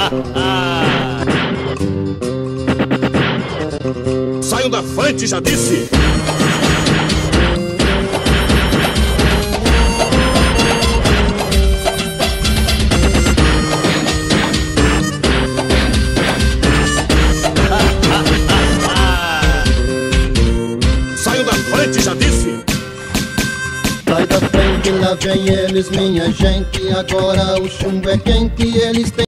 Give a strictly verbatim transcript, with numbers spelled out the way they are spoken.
Saiam da frente, já disse! Saiam da frente, já disse! Sai da frente, lá vem eles, minha gente. Agora o chumbo é quente, eles têm